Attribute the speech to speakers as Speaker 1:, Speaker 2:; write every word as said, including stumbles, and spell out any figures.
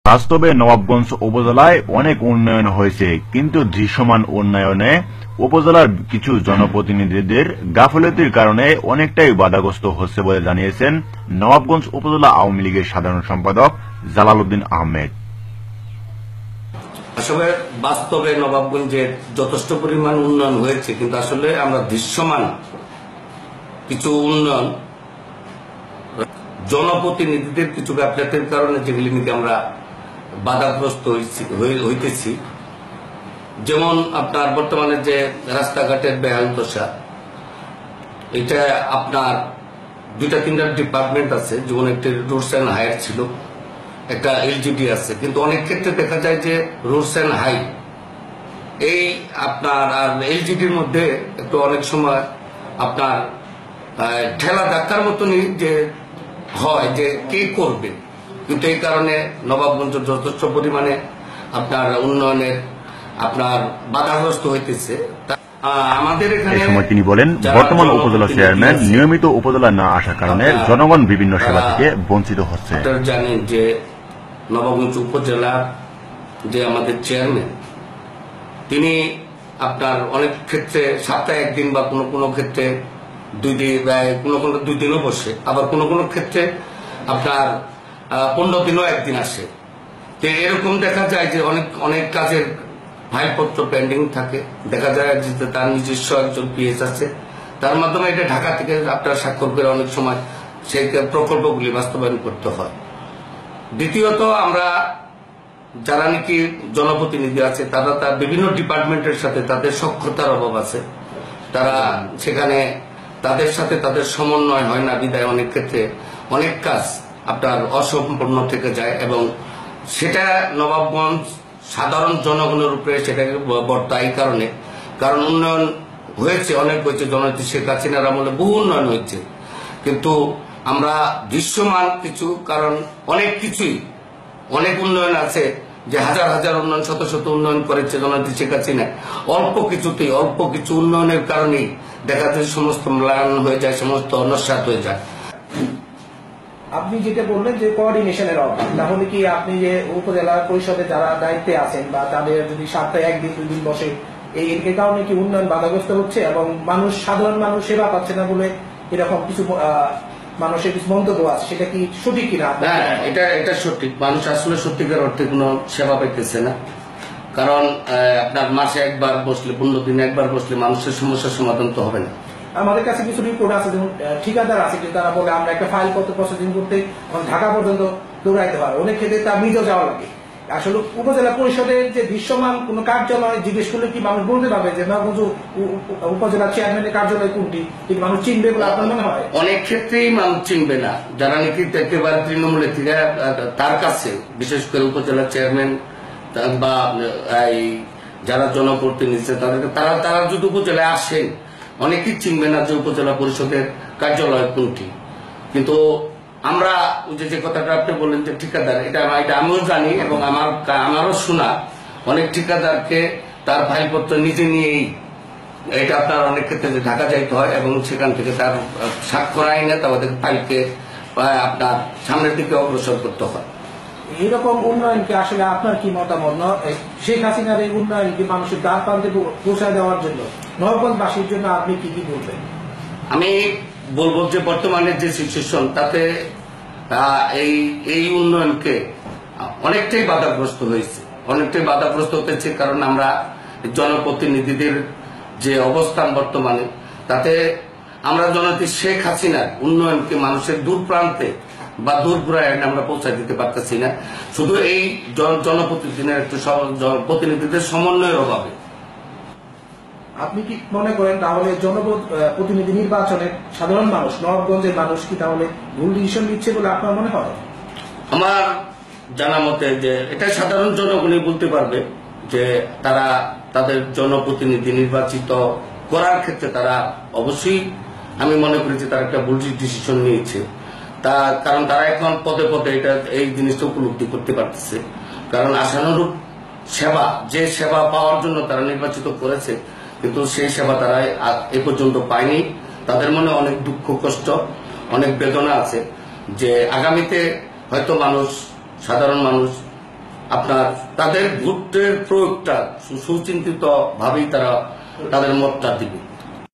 Speaker 1: বাস্তবে নবাবগঞ্জ উপজেলায় অনেক উন্নয়ন হয়েছে, কিন্তু দৃশ্যমান উন্নয়নে উপজেলার কিছু জনপ্রতিনিধিদের গাফিলতির কারণে অনেকটাই বাধাগ্রস্ত হচ্ছে বলে জানিয়েছেন নবাবগঞ্জ উপজেলা আওয়ামী লীগের সাধারণ সম্পাদক জালাল উদ্দিন আহমেদ।
Speaker 2: আসলে বাস্তবে নবাবগঞ্জের যথেষ্ট পরিমাণ উন্নয়ন হয়েছে, কিন্তু আসলে আমরা দৃশ্যমান কিছু উন্নয়ন জনপ্রতিনিধিদের কিছু গাফিলতির কারণে যেগুলি নিতে আমরা বাধাগ্রস্ত হইতেছি। যেমন আপনার বর্তমানে যে রাস্তাঘাটের বেহাল দশা, এটা আপনার দুইটা তিনটা ডিপার্টমেন্ট আছে, যেমন একটি রোডস অ্যান্ড হাইয়ের ছিল, একটা এলজিডি আছে, কিন্তু অনেক ক্ষেত্রে দেখা যায় যে রোডস অ্যান্ড হাই এই আপনার আর এলজিডির মধ্যে একটু অনেক সময় আপনার ঠেলা ধাক্কার মতনই যে হয় যে কে করবে, কিন্তু এই কারণে নবাবগঞ্জ যথেষ্ট পরিমাণে আপনার উন্নয়নের আপনার বাধাগ্রস্ত হইতেছে। আমাদের এখানে
Speaker 1: সময় তিনি বলেন, বর্তমান উপজেলা চেয়ারম্যান নিয়মিত উপজেলা না আসার কারণে জনগণ বিভিন্ন সেবা থেকে বঞ্চিত হচ্ছে।
Speaker 2: আপনারা জানেন যে নবাবগঞ্জ উপজেলার যে আমাদের চেয়ারম্যান, তিনি আপনার অনেক ক্ষেত্রে সপ্তাহে একদিন বা কোনো কোনো ক্ষেত্রে দুই দিন, কোনো কোনো দুই দিনও বসে, আবার কোনো কোনো ক্ষেত্রে আপনার পনেরো দিনও একদিন আসে। তো এরকম দেখা যায় যে অনেক অনেক কাজের ফাইলপত্র পেন্ডিং থাকে। দেখা যায় যে তার নিজস্ব একজন পিএস আছে, তার মাধ্যমে এটা ঢাকা থেকে আপনার স্বাক্ষর করে অনেক সময় সেই প্রকল্পগুলি বাস্তবায়ন করতে হয়। দ্বিতীয়ত, আমরা যারা নাকি জনপ্রতিনিধি আছে, তারা তার বিভিন্ন ডিপার্টমেন্টের সাথে তাদের সক্ষতার অভাব আছে, তারা সেখানে তাদের সাথে তাদের সমন্বয় হয় না, বিদায় অনেক ক্ষেত্রে অনেক কাজ আপনার অসম্পূর্ণ থেকে যায়, এবং সেটা নবাবগঞ্জ সাধারণ জনগণের উপরে সেটাকে বর্তায়। এই কারণে কারণ উন্নয়ন হয়েছে, অনেক হয়েছে, জননেত্রী শেখ হাসিনার আমলে বহু উন্নয়ন হয়েছে, কিন্তু আমরা দৃশ্যমান কিছু, কারণ অনেক কিছুই অনেক উন্নয়ন আছে যে হাজার হাজার উন্নয়ন, শত শত উন্নয়ন করেছে জননেত্রী শেখ হাসিনা, অল্প কিছুতেই অল্প কিছু উন্নয়নের কারণেই দেখা যায় সমস্ত ম্লান হয়ে যায়, সমস্ত নস্যাৎ হয়ে যায়।
Speaker 3: আপনি যেটা বললেন যে কোঅর্ডিনেশনের অভাব, তাহলে কি আপনি যে উপজেলা পরিষদে যারা দায়িত্বে আছেন বা তাদের যদি সপ্তাহে একদিন দুই দিন বসে, এই এর কারণে কি উন্নয়ন বাধাগ্রস্ত হচ্ছে এবং মানুষ, সাধারণ মানুষ সেবা পাচ্ছে না বলে এরকম কিছু মানুষের কিছু মন্তব্য আছে, সেটা কি সঠিক কিনা?
Speaker 2: হ্যাঁ, এটা এটা সঠিক। মানুষ আসলে সত্যিকার অর্থে কোনো সেবা পাইতেছে না, কারণ আপনার মাসে একবার বসলে, পনেরো দিনে একবার বসলে মানুষের সমস্যার সমাধান তো হবে না।
Speaker 3: আমাদের কাছে কিছু রিপোর্ট আছে, যেমন ঠিকাদার আছে, কিন্তু তারা বলে আমরা একটা ফাইল পত্র প্রসেসিং করতে ঢাকা পর্যন্ত দৌড়াইতে হয়, অনেক ক্ষেত্রে তার নিজেও যাওয়া লাগে। আসলে উপজেলা পরিষদের যে দৃশ্যমান কোন কার্যালয় জিজ্ঞেস করলে কি মানুষ বলতে পারবে যে নবাবগঞ্জ উপজেলা চেয়ারম্যানের কার্যালয় কোনটি, কিন্তু মানুষ চিনবে বলে আপনার মনে হয়?
Speaker 2: অনেক ক্ষেত্রেই মানুষ চিনবে না, যারা নাকি একেবারে তৃণমূলের থেকে তার কাছে, বিশেষ করে উপজেলা চেয়ারম্যান বা এই যারা জনপ্রতিনিধি তাদেরকে, তারা তারা যদি উপজেলায় আসেন, অনেকেই চিনবে না যে উপজেলা পরিষদের কার্যালয় কোনটি। কিন্তু আমরা যে যে কথাটা আপনি বললেন যে ঠিকাদার, এটা এটা আমিও জানি এবং আমার আমারও শোনা, অনেক ঠিকাদারকে তার ফাইলপত্র নিজে নিয়েই এটা আপনার অনেক ক্ষেত্রে ঢাকা যাইতে হয়, এবং সেখান থেকে তার স্বাক্ষর আইনে তাদের ফাইলকে আপনার সামনের দিকে অগ্রসর করতে হয়।
Speaker 3: এইরকম উন্নয়নকে আসলে আপনার কি মতামত? শেখ হাসিনার এই উন্নয়নকে মানুষের দ্বার প্রান্তে পৌঁছায় দেওয়ার জন্য নবাবগঞ্জবাসীর জন্য আপনি কি কি বলবেন?
Speaker 2: আমি বলবো যে বর্তমানে যে সিচুয়েশন, তাতে এই এই উন্নয়নকে অনেকটাই বাধাগ্রস্ত হয়েছে, অনেকটাই বাধাগ্রস্ত হতেছে, কারণ আমরা জনপ্রতিনিধিদের যে অবস্থান বর্তমানে, তাতে আমরা জননেত্রী শেখ হাসিনার উন্নয়নকে মানুষের দূর প্রান্তে বা দূর প্রায় আমরা পৌঁছায় দিতে পারতেছি না, শুধু এই জনপ্রতিনিধিদের একটু প্রতিনিধিদের সমন্বয়ের অভাবে।
Speaker 3: আপনি কি মনে করেন তাহলে জনপ্রতিনিধি নির্বাচনে সাধারণ মানুষ, নবাবগঞ্জের মানুষ কি তাহলে ভুল ডিসিশন নিচ্ছে বলে আপনার মনে হয়?
Speaker 2: আমার জানা মতে যে এটা সাধারণ জনগণই বলতে পারবে যে তারা তাদের জনপ্রতিনিধি নির্বাচিত করার ক্ষেত্রে তারা অবশ্যই, আমি মনে করি যে তারা একটা ভুল ডিসিশন নিয়েছে। তা কারণ তারা এখন পদে পদে এটা এই জিনিসটা উপলব্ধি করতে পারতেছে, কারণ আশানুরূপ সেবা, যে সেবা পাওয়ার জন্য তারা নির্বাচিত করেছে, কিন্তু সেই সেবা তারা এ পর্যন্ত পায়নি। তাদের মনে অনেক দুঃখ, কষ্ট, অনেক বেদনা আছে যে আগামীতে হয়তো মানুষ, সাধারণ মানুষ আপনার তাদের ভোটের প্রয়োগটা সুচিন্তিত ভাবেই তারা তাদের মতটা দিবে।